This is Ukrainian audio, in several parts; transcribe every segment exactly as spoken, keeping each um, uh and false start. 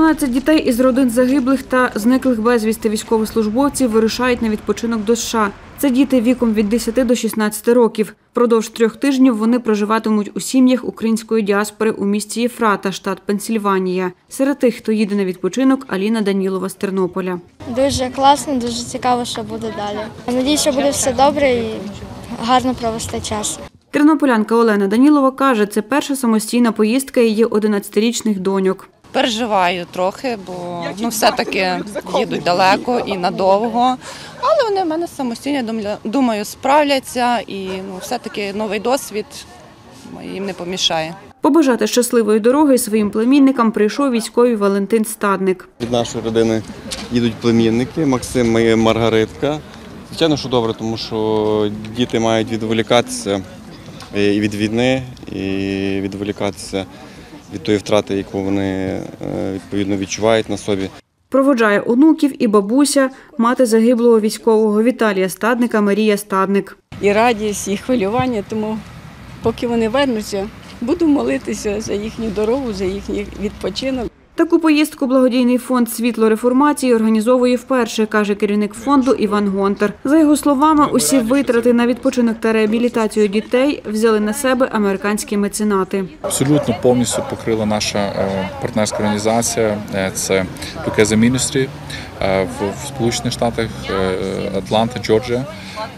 дванадцять дітей із родин загиблих та зниклих безвісти військовослужбовців вирушають на відпочинок до США. Це діти віком від десяти до шістнадцяти років. Впродовж трьох тижнів вони проживатимуть у сім'ях української діаспори у місті Єфрата, штат Пенсільванія. Серед тих, хто їде на відпочинок, Аліна Данілова з Тернополя. Дуже класно, дуже цікаво, що буде далі. Надіюсь, що буде все добре і гарно провести час. Тернополянка Олена Данілова каже, це перша самостійна поїздка її одинадцятирічних доньок. Переживаю трохи, бо ну, все-таки їдуть далеко і надовго. Але вони в мене самостійні, думаю, справляться. І ну, все-таки новий досвід їм не помішає. Побажати щасливої дороги своїм племінникам прийшов військовий Валентин Стадник. Від нашої родини їдуть племінники, Максим і Маргаритка. Звичайно, що добре, тому що діти мають відволікатися і від війни, і відволікатися від тої втрати, яку вони відповідно відчувають на собі. Проводжає онуків і бабуся, мати загиблого військового Віталія Стадника Марія Стадник. І радість, і хвилювання, тому поки вони вернуться, буду молитися за їхню дорогу, за їхній відпочинок. Таку поїздку благодійний фонд «Світло реформації» організовує вперше, каже керівник фонду Іван Гонтар. За його словами, усі витрати на відпочинок та реабілітацію дітей взяли на себе американські меценати. Абсолютно повністю покрила наша партнерська організація, це Together Ministry в Сполучених Штатах, Атланта, Джорджія.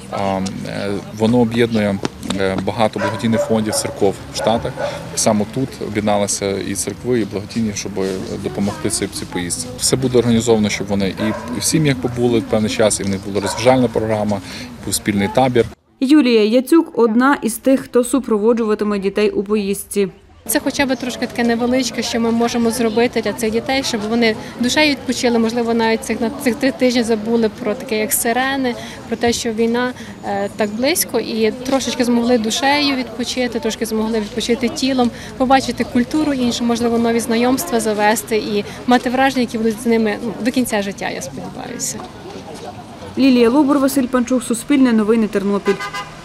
Воно об'єднує багато благодійних фондів, церков в Штатах. Саме тут об'єдналися і церкви, і благодійні, щоб допомогти цій поїздці. Все буде організовано, щоб вони і в сім'ях побули певний час, і в них була розважальна програма, і був спільний табір. Юлія Яцюк – одна із тих, хто супроводжуватиме дітей у поїздці. Це хоча б трошки таке невеличке, що ми можемо зробити для цих дітей, щоб вони душею відпочили, можливо, навіть цих, на цих три тижні забули про таке, як сирени, про те, що війна е, так близько, і трошечки змогли душею відпочити, трошки змогли відпочити тілом, побачити культуру іншу, можливо, нові знайомства завести і мати враження, які будуть з ними ну, до кінця життя, я сподіваюся. Лілія Лубур, Василь Панчук, Суспільне новини, Тернопіль.